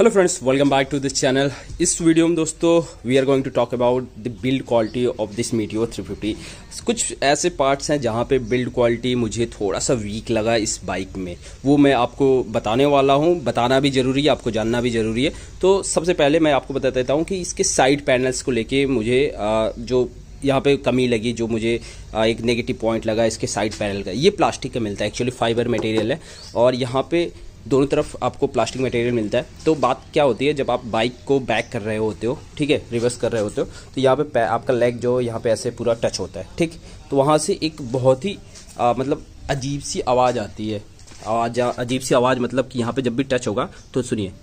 Hello friends, welcome back to this channel. इस video में दोस्तों we are going to talk about the build quality of this Meteor 350। कुछ ऐसे parts हैं जहां पे बिल्ड क्वालिटी मुझे थोड़ा सा वीक लगा इस बाइक में, वो मैं आपको बताने वाला हूं। बताना भी ज़रूरी है, आपको जानना भी ज़रूरी है। तो सबसे पहले मैं आपको बता देता हूँ कि इसके साइड पैनल्स को लेके मुझे जो यहाँ पे कमी लगी, जो मुझे एक नेगेटिव पॉइंट लगा इसके साइड पैनल का, ये प्लास्टिक का मिलता है, एक्चुअली फाइबर मटेरियल है और यहाँ पे दोनों तरफ आपको प्लास्टिक मटेरियल मिलता है। तो बात क्या होती है, जब आप बाइक को बैक कर रहे होते हो, ठीक है, रिवर्स कर रहे होते हो, तो यहाँ पे आपका लेग जो यहाँ पे ऐसे पूरा टच होता है, ठीक। तो वहाँ से एक बहुत ही मतलब अजीब सी आवाज़ आती है। अजीब सी आवाज़ मतलब कि यहाँ पे जब भी टच होगा तो सुनिए,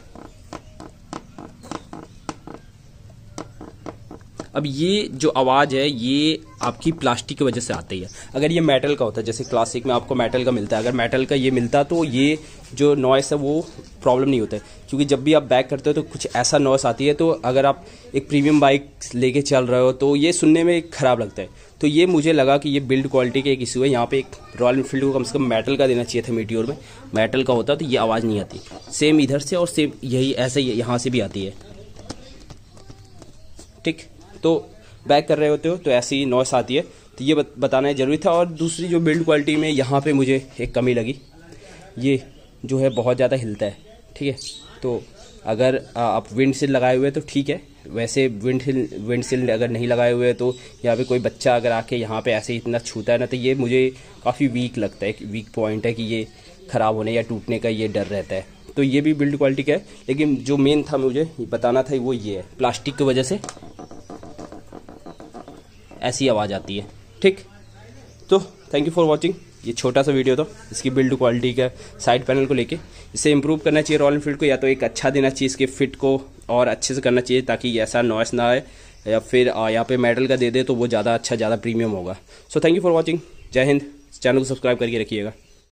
अब ये जो आवाज़ है ये आपकी प्लास्टिक की वजह से आती है। अगर ये मेटल का होता है, जैसे क्लासिक में आपको मेटल का मिलता है, अगर मेटल का ये मिलता तो ये जो नॉइस है वो प्रॉब्लम नहीं होता है, क्योंकि जब भी आप बैक करते हो तो कुछ ऐसा नॉइस आती है। तो अगर आप एक प्रीमियम बाइक लेके चल रहे हो तो ये सुनने में ख़राब लगता है। तो ये मुझे लगा कि ये बिल्ड क्वालिटी का एक इशू है। यहाँ पे एक रॉयल एनफील्ड को कम से कम मेटल का देना चाहिए था, मीटियोर में मेटल का होता तो ये आवाज़ नहीं आती। सेम इधर से और सेम यही ऐसे यहाँ से भी आती है, ठीक। तो बैक कर रहे होते हो तो ऐसी नॉइस आती है, तो ये बताना जरूरी था। और दूसरी जो बिल्ड क्वालिटी में यहाँ पे मुझे एक कमी लगी, ये जो है बहुत ज़्यादा हिलता है, ठीक है। तो अगर आप विंडशील्ड लगाए हुए तो ठीक है, वैसे विंडशील्ड अगर नहीं लगाए हुए तो यहाँ पे कोई बच्चा अगर आके यहाँ पे ऐसे इतना छूता है ना, तो ये मुझे काफ़ी वीक लगता है, वीक पॉइंट है कि ये ख़राब होने या टूटने का ये डर रहता है। तो ये भी बिल्ड क्वालिटी का है, लेकिन जो मेन था मुझे बताना था वो ये है, प्लास्टिक की वजह से ऐसी आवाज़ आती है, ठीक। तो थैंक यू फॉर वाचिंग। ये छोटा सा वीडियो था इसकी बिल्ड क्वालिटी का साइड पैनल को लेके। इसे इंप्रूव करना चाहिए रॉयल एनफील्ड को, या तो एक अच्छा देना चाहिए इसके फिट को और अच्छे से करना चाहिए ताकि ऐसा नॉइस ना आए, या फिर यहाँ पे मेटल का दे दे तो वो ज़्यादा अच्छा, ज़्यादा प्रीमियम होगा। So thank you for watching. जय हिंद। चैनल को सब्सक्राइब करके रखिएगा।